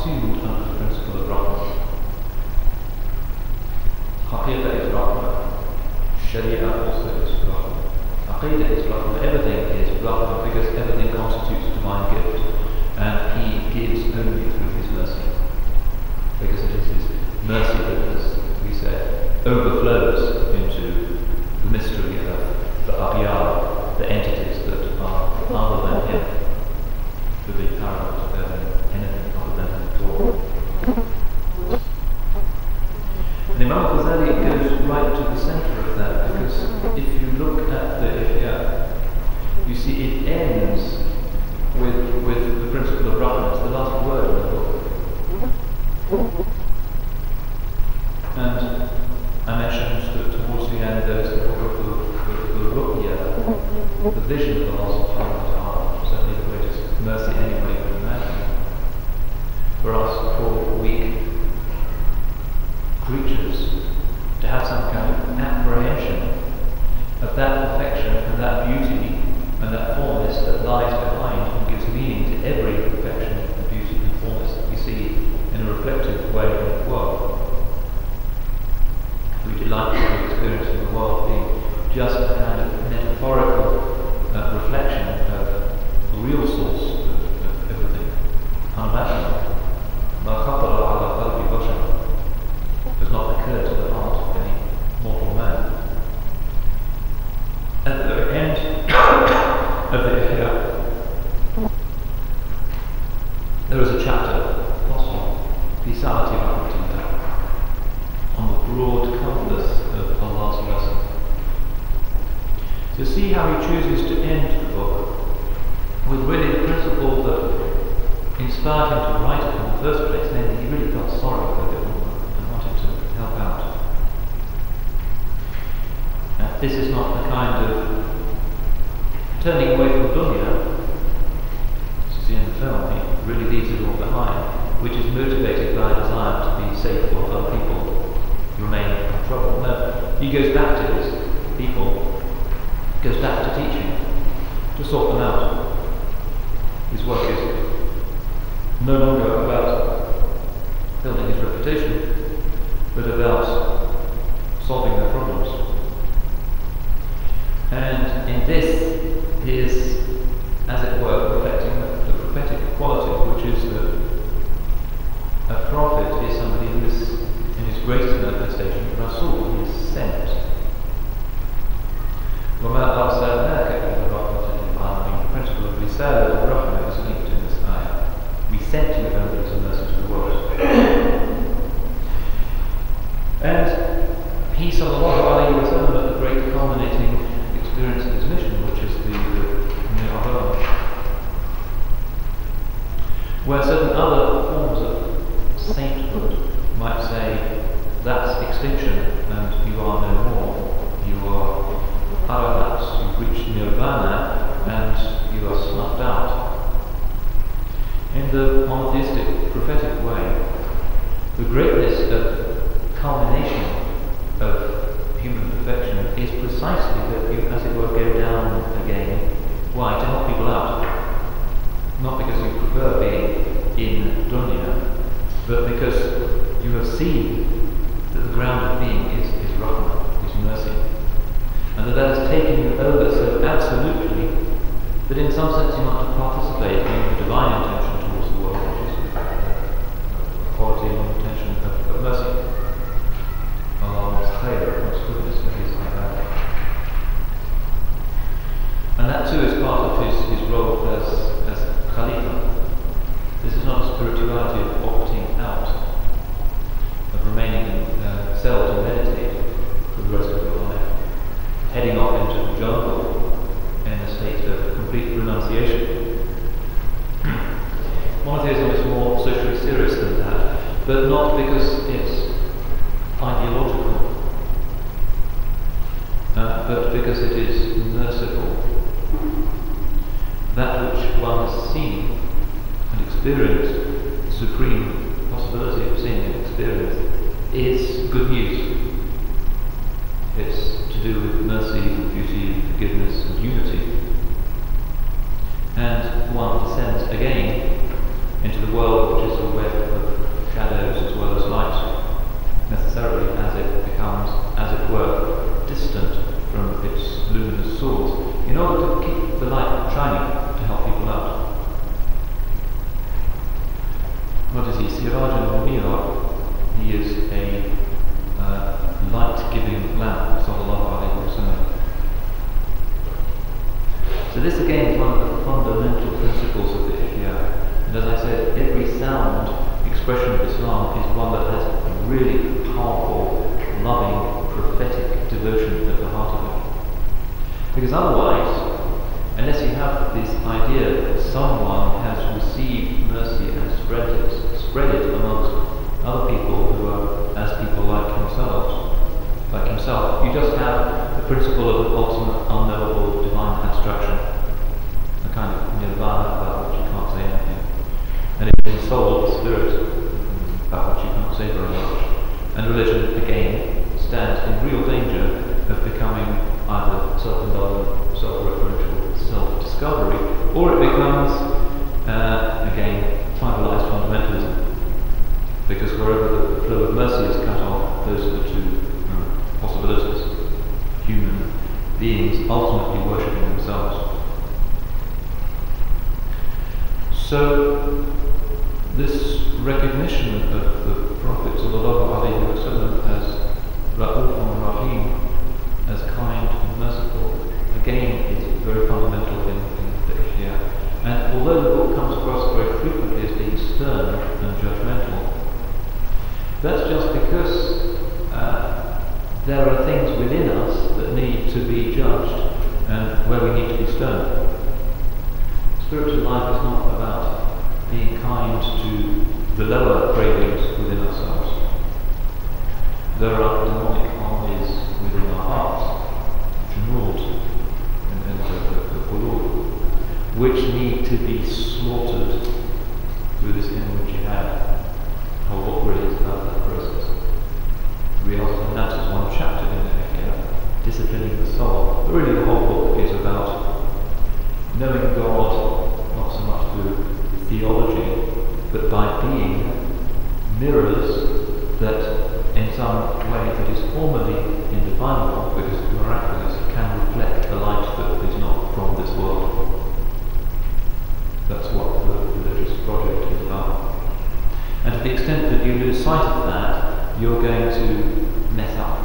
subsumed under the principle of Rahmah. Haqiqah is Rahmah. Sharia also is Rahmah. Aqidah is Rahmah. Everything is Rahmah because everything constitutes divine gift. And He gives only through His mercy. Because it is His mercy that, as we said, overflows into the mystery of the aghyar, the entities that are other than Him, the big paramount than anything other than Him at all. And Imam al-Ghazali goes right to the centre of that, because if you look at the Ihya, you see it ends with the principle of Rahmah. It's the last word in the book. And I mentioned that towards the end there's the book of the Ruqya, the vision of Allah subhanahu wa ta'ala, certainly the greatest mercy anybody could imagine. For us poor, weak creatures to have some kind of apprehension of that perfection and that beauty and that fullness that lies behind and gives meaning to every perfection and beauty and fullness that we see in a reflective way in the world. We delight to be experiencing the world being just a kind of metaphorical reflection of the real source of everything, unimaginable. مَا خَطَرَ عَلَى قَلْبِ بَشَرٍ does not occur to the heart of any mortal man. At the end of the Ihya, there is a chapter, possible, Fi Sa'ati Rahmatillah, on the broad compass of Allah's mercy. To see how He chooses to end the book with really the principle that inspired him to write it in the first place, namely he really felt sorry for the woman and wanted to help out. This is not the kind of turning away from dunya, as you see in the film, he really leaves it all behind, which is motivated by a desire to be safe while other people remain in trouble. No, he goes back to his people, goes back to teaching, to sort them out. His work is no longer about building his reputation, but about solving their problems. And in this, he is, as it were, reflecting the prophetic quality, which is that a prophet is somebody who is, in his greatest manifestation, Rasul, he is sent. وَمَا أَرْسَلْنَاكَ إِلَّا رَحْمَةً لِلْعَالَمِينَ. The principle of Risala and Rahmah is linked in this ayah. We sent you only as a mercy to the world. And he, sallallahu alayhi wa sallam, at the great culminating experience of his mission, which is the Mi'raj, where certain other forms of sainthood might say that's extinction and you are no more, you are Arahat, you've reached Nirvana and you are snuffed out. In the monotheistic prophetic way, the greatness of culmination of human perfection is precisely that you, as it were, go down again. Why? To help people out. Not because you prefer being in dunya, but because you have seen that the ground of being is rahmah, is mercy. And that has taken you over so absolutely that in some sense you want to participate in the divine intention towards the world, which is the quality and intention of mercy. Allah's khayr, God's goodness, and His ibadah. And that too is part of his role as Khalifa. This is not a spirituality of opting out, of remaining in a cell to meditate for the rest of your life, heading off into the jungle in a state of complete renunciation. Monotheism is more socially serious than that, but not because it's ideological, but because it is merciful. That which one has seen and experienced, the supreme possibility of seeing and experience, is good news. It's to do with mercy and beauty and forgiveness and unity. And one descends again into the world which is a web of shadows as well as light, necessarily as it becomes, as it were, distant from its luminous source, in order to keep the light shining to help people out. What is he? Sirajan Munira. He is a light-giving lamp, sallallahu alayhi wa sallam. So this again is one of the fundamental principles of the Ihya. And as I said, every sound expression of Islam is one that has a really powerful, loving, prophetic devotion at the heart of it. Because otherwise, unless you have this idea that someone has received mercy and spread it amongst other people who are as people like himself, you just have the principle of an ultimate, unknowable, divine abstraction, a kind of nirvana about which you can't say anything, and it's the soul, the spirit, about which you can't say very much. And religion, again, stands in real danger of becoming either self-indulgent, self-referential, self-discovery, or it becomes, again, tribalized fundamentalism. Because wherever the flow of mercy is cut off, those are the two possibilities. Human beings ultimately worshipping themselves. So, this recognition of the Prophet ﷺ as Ra'uf Rahim, as kind and merciful, again is very fundamental in the Ihya. And although the book comes across very frequently as being stern and judgmental, that's just because there are things within us that need to be judged and where we need to be stern. Spiritual life is not about being kind to the lower cravings within ourselves. There are demonic armies within our hearts, Junud, and the qulub, which need to be slaughtered through this inward jihad. The whole book really is about that process. Riyadh al-Nafs is one chapter in the Ihya, disciplining the soul. But really the whole book is about knowing God, not so much through theology, but by being mirrors that in some way that is formally indefinable, because it's miraculous, can reflect the light that is not from this world. That's what the religious project is about. And to the extent that you lose sight of that, you're going to mess up.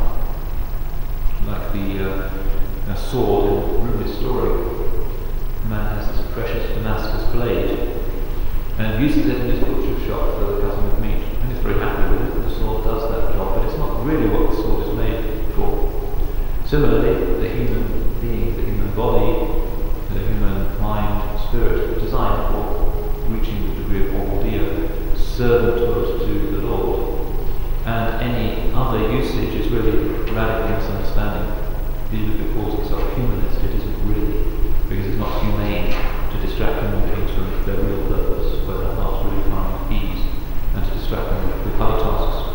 Like the sword in Rumi's story. The man has this precious Damascus blade and uses it in his butcher shop for the cutting of meat. And he's very happy with it. The sword does that job, but it's not really what the sword is made for. Similarly, the human being, the human body, the human mind, spirit, designed for reaching the degree of obedience, servanthood to the Lord. And any other usage is really radical misunderstanding. Even if it calls itself humanist, it isn't really, because it's not humane to distract human beings from their real purpose, where their hearts really find ease, and to distract them with other tasks.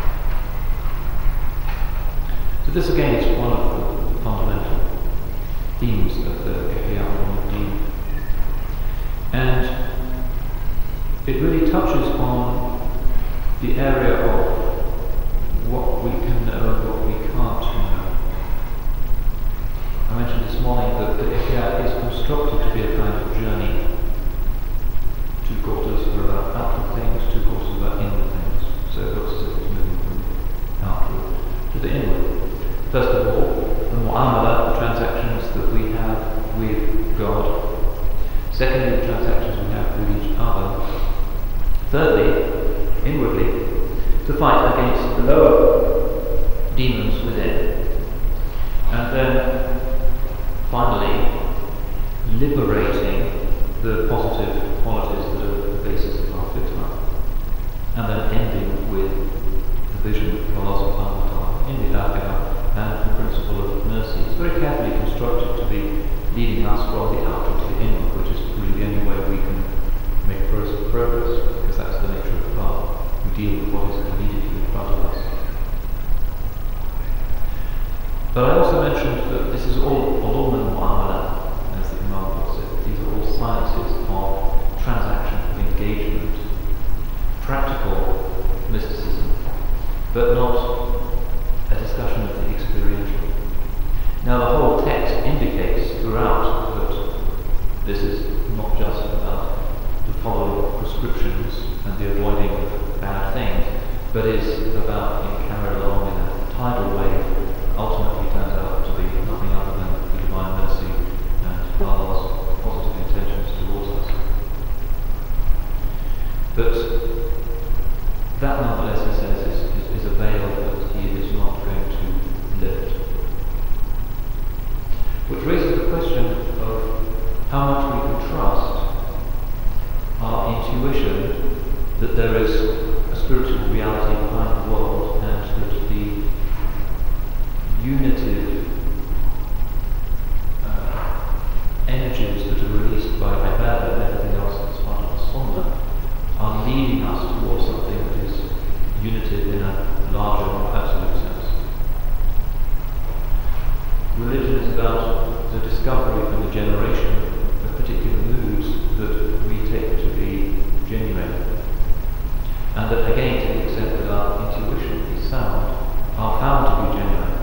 So this again is one of the fundamental themes of the Ihya Ulumuddin. And it really touches on the area of what we can know and what we can't know. I mentioned this morning that the Ihya is constructed to be a kind of journey. 2 quarters are about outward things, 2 quarters are about inward things. So it looks as if it's moving from outward to the inward. First of all, the mu'amala, the transactions that we have with God. Secondly, the transactions we have with each other. Thirdly, inwardly, to fight against the lower demons within. And then, finally, liberating the positive qualities that are the basis of our fitna. And then ending with the vision of Allah subhanahu wa ta'ala in the akhirah and the principle of mercy. It's very carefully constructed to be leading us from the outward to the inward, which is really the only way we can make progress, because that's the nature of the path. We deal with what is immediately in front of us. But I also mentioned that this is all ulum al-mu'amala, as the Imam puts it. These are all sciences of transaction, of engagement, This is not just about the following of prescriptions and the avoiding of bad things, but is about being carried along in a tidal wave that ultimately turns out to be nothing other than the divine mercy and Allah's positive intentions towards us. But that, nonetheless, he says, is a veil that he is not going to lift. Which raises the question of how much we can trust our intuition that there is a spiritual reality behind the world, and that the unitive energies that are released by ibadah and everything else that's part of the sunnah are leading us towards something that is unitive in a larger, more absolute sense. Religion is about the discovery and the generation of particular moods that we take to be genuine. And that, again, to the extent that our intuition is sound, are found to be genuine.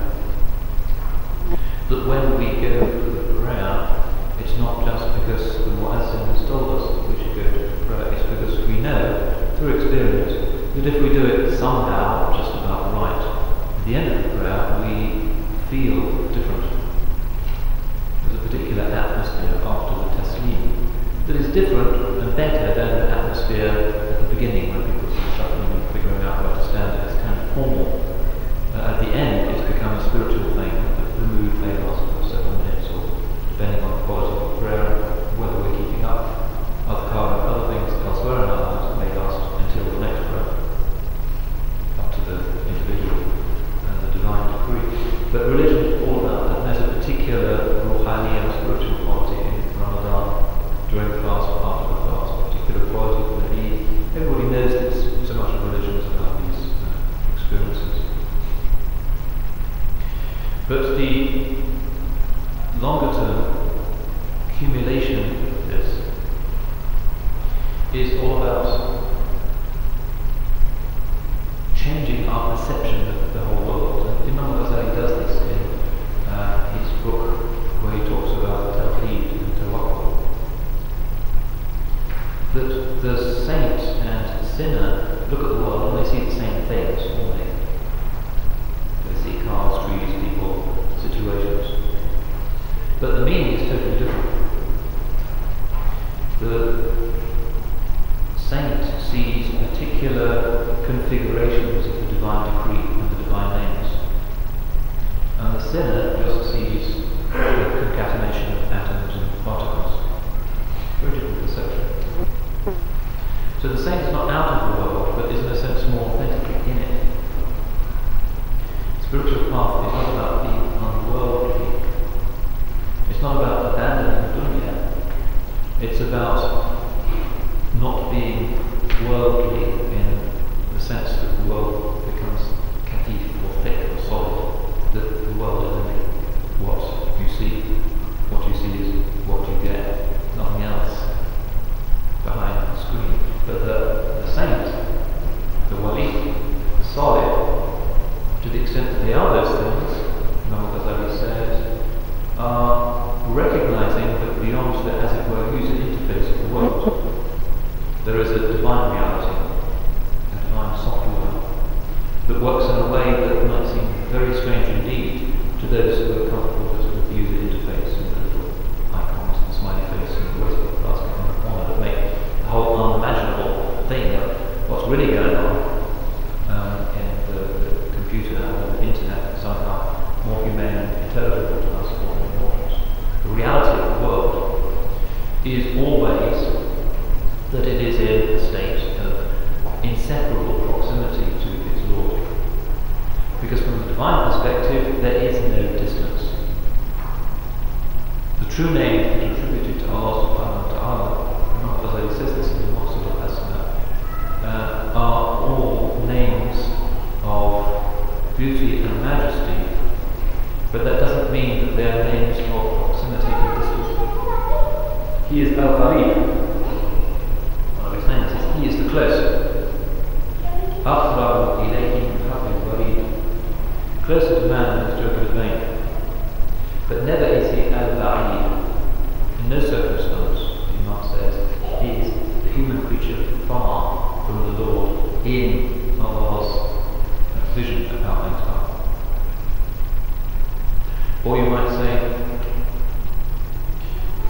That when we go to the prayer, it's not just because the Muazzin has told us that we should go to prayer, it's because we know, through experience, that if we do it somehow just about right, at the end of the prayer we feel different. There's a particular atmosphere after the taslim that is different and better than the atmosphere at the beginning when people are shuffling and figuring out where to stand. It's kind of formal. At the end it's become a spiritual thing. The mood may last for several minutes, or depending on the quality of the prayer and whether we're keeping up adhkar and other things elsewhere in our lives, may last until the next prayer, up to the individual and the divine decree. But religion is all about that. There's a particular ruhaniya, spiritual quality in Ramadan, during the fast, after the fast, a particular quality for the Eid. Everybody knows this. So much of religion is about these experiences. But the longer term accumulation of this is all about changing our perception of the whole world. And Imam Ghazali does this in his book where he talks about Tawheed and Tawakkul. That the saint and sinner look at the world and they see the same things, don't they? They see cars, trees, people, situations. But the meaning is totally different. The saint sees particular configurations of the divine decree and the divine names. And the sinner just sees the concatenation of atoms and particles. Very different perception. So the saint is not out of the world, but is in a sense more authentically in it. Spiritual path is not about being unworldly. It's not about abandoning dunya. It's about not being worldly in the sense that the world becomes katif or thick or solid. That the world is only what you see. What you see is what you get. Nothing else behind the screen. But the saint, the wali, the solid, to the extent that they are those things, Imam Ghazali says, are recognizing that beyond the, as it were, user interface of the world, there is a divine reality, a divine software, that works in a way that might seem very strange indeed to those who are comfortable with the user interface and the little icons, the smiley face and the waistcoat basket in the corner that make the whole unimaginable thing of what's really going on in the computer and the internet somehow more humane and intelligible to us ordinary mortals. The reality of the world is always that it is in a state of inseparable proximity to its Lord. Because from the divine perspective, there is no distance. The true names attributed to Allah subhanahu wa ta'ala, Imam Ghazali says this in the Maqsad al-Hasana, are all names of beauty and majesty, but that doesn't mean that they are names of proximity and distance. He is Al-Gharib. One of his names is He is the closer. أقرب إليه من حبل الوريد. Closer to man than the stroke of his vein. But never is he Al-Ba'id. In no circumstance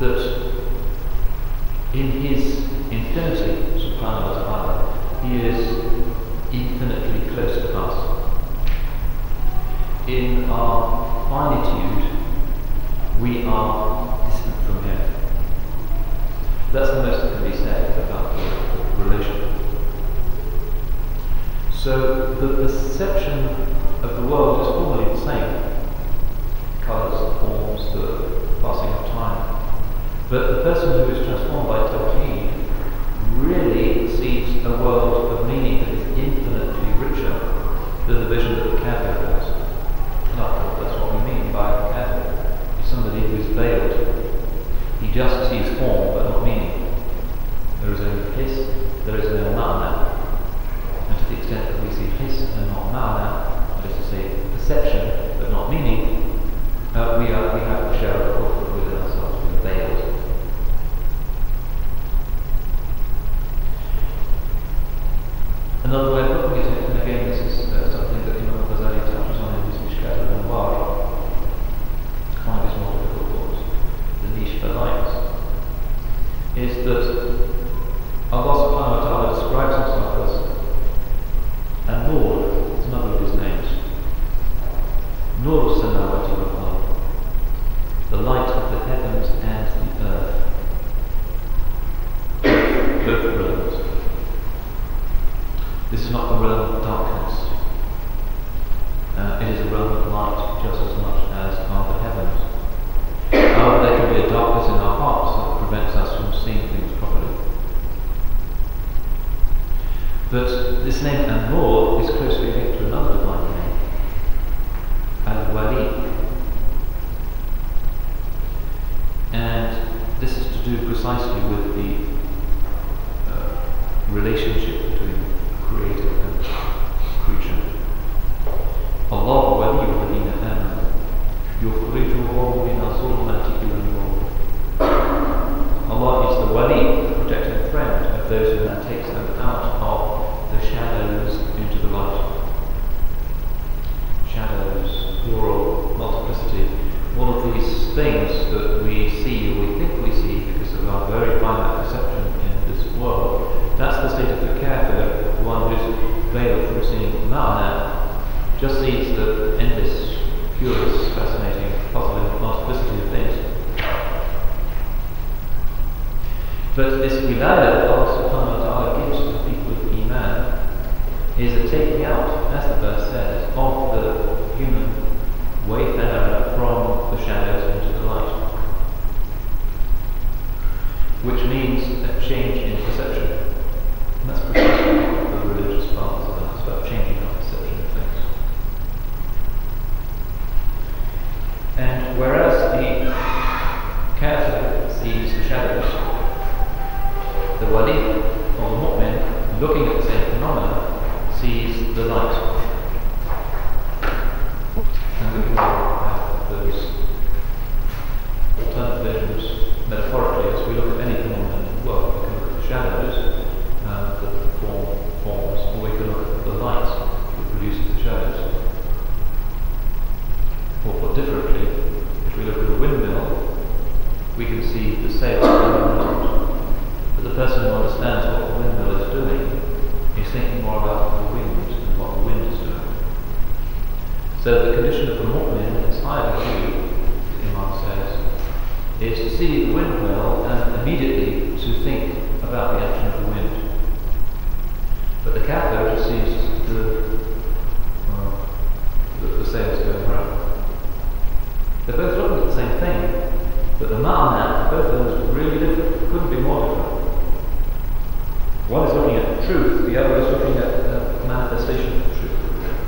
that in his infinity, subhanahu wa ta'ala, he is infinitely close to us. In our finitude, we are distant from him. That's the most that can be said about the relation. So the perception of the world is formally the same. Colours, forms, the passing of time. But the person who is transformed by Tawheed really sees a world of meaning that is infinitely richer than the vision that the Kafir has. And after all, that's what we mean by a Kafir. He's somebody who is veiled. He just sees form but not meaning. There is only his, there is no ma'na. And to the extent that we see his and not ma'na, that is to say perception but not meaning, we have a share of kufr within ourselves, we're veiled. Another way of looking at it, and again this is something that Imam Ghazali touches on in his Mishkat al-Anwar, one of his more difficult books, the niche for light, is that Allah subhanahu wa ta'ala describes himself as An-Nur, it's another of his names. Nur samawati wal ard, the light of the heavens and the earth. Both realms. This is not the realm of darkness. It is a realm of light just as much as are the heavens. However, there can be a darkness in our hearts that prevents us from seeing things properly. But this name An-Nur is closely linked to another divine name, Al-Wali. And this is to do precisely with the relationship between creator and creature. Allah wali alladhina amanu yukhrijuhum min az-zulumati ila an-nur. Allah is the wali, the protecting friend of those who takes them out of the shadows into the light. Shadows, plural, multiplicity, all of these things that we see or we think we see because of our very finite perception in this world. That's the state of the kafir, the one who's veiled from seeing ma'na, just sees the endless, curious, fascinating, puzzling multiplicity of things. But this wilayah that Allah subhanahu wa ta'ala gives to the people of Iman is a taking out, as the verse says, of the human wayfarer from the shadows into the light. Which means a change in perception. And that's precisely what the religious path is about. It's about changing our perception of things. And whereas the kafir sees the shadows, the wali, or the mu'min, looking at the same phenomena, sees the light. And we can have those alternate visions metaphorically as we look at any phenomenon in the world. We can look at the shadows that forms, or we can look at the light that produces the shadows. Or put differently, if we look at a windmill, we can see the sails going around. But the person who understands what the windmill is doing is thinking more about the wind and what the wind is doing. So the condition of the mu'min in this higher degree, the Imam says, is to see the windmill and immediately to think about the action of the wind. But the kafir just sees the sails going around. They're both looking at the same thing, but the ma'na for both of them is really different. It couldn't be more different. One is looking at truth, the other is looking at the manifestation of truth.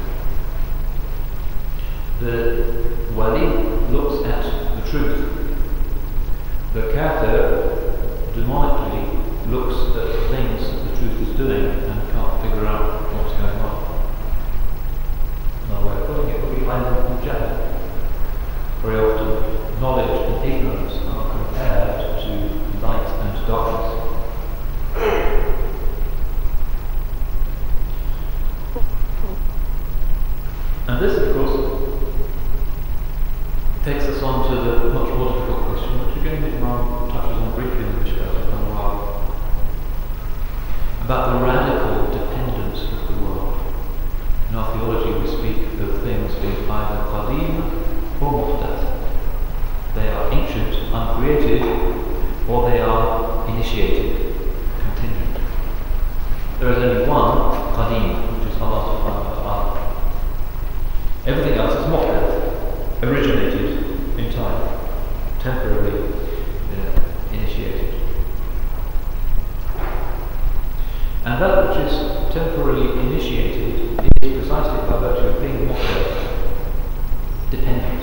The wali looks at the truth. The kafir demonically looks at the things that the truth is doing and can't figure out what's going on. Another way of putting it would be al-jahl. Very often knowledge and ignorance are compared to light and darkness. And this, of course, takes us on to the much more difficult question, which again the Imam about the radical dependence of the world. In our theology we speak of things being either qadim or muhdath. They are ancient, uncreated, or they are initiated, contingent. There is only one qadim, which is Allah subhanahu wa ta'ala. Everything else is muhdath, originated in time, temporarily initiated. And that which is temporarily initiated is precisely by virtue of being muhdath, dependent.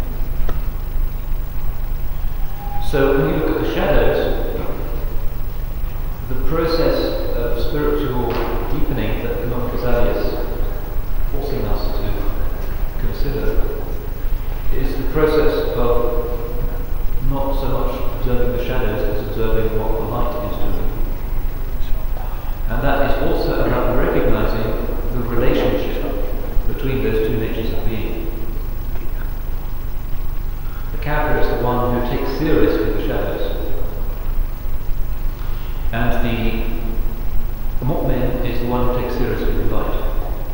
So when you look at the shadows, the process of spiritual deepening that Imam Ghazali is forcing us to consider is the process of not so much observing the shadows as observing what the light is doing. And that is also about recognizing the relationship between those two natures of being. The kafir is the one who takes seriously the shadows, and the mu'min is the one who takes seriously the light.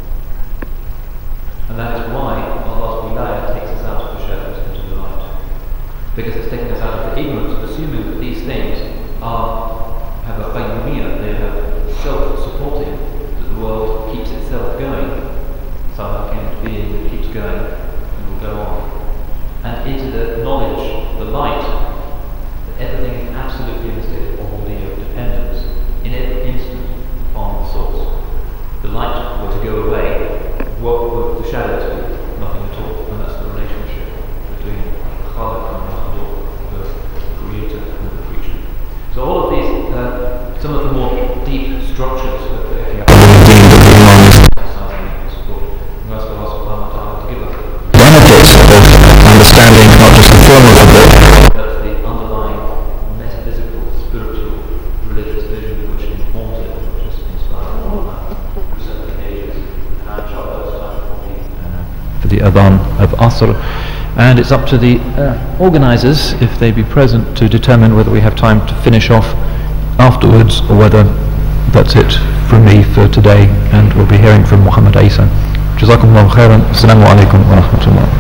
And that is why Allah's wilayah takes us out of the shadows into the light, because it's taking us out of the ignorance of assuming that these things have a qayyumiyyah, they have self-supporting, that the world keeps itself going, somehow came into being that keeps going and will go on. And into the knowledge, the light, that everything is absolutely in a state of ordeal, of dependence, in every instant upon the source. If the light were to go away, what would the shadows be? Nothing at all. And that's the relationship between Khaliq and Makhluq, the creator and the creature. So all of these, some of the more deep structures of the benefits of understanding not just the form of the book, but the underlying metaphysical, spiritual, religious vision which informs it, which is inspired all that for 70 ages, and for the adhan of Asr. And it's up to the organisers, if they be present, to determine whether we have time to finish off afterwards or whether that's it from me for today, and we'll be hearing from Muhammad Isa. Jazakumullahu khairan. Assalamu alaikum wa rahmatullah.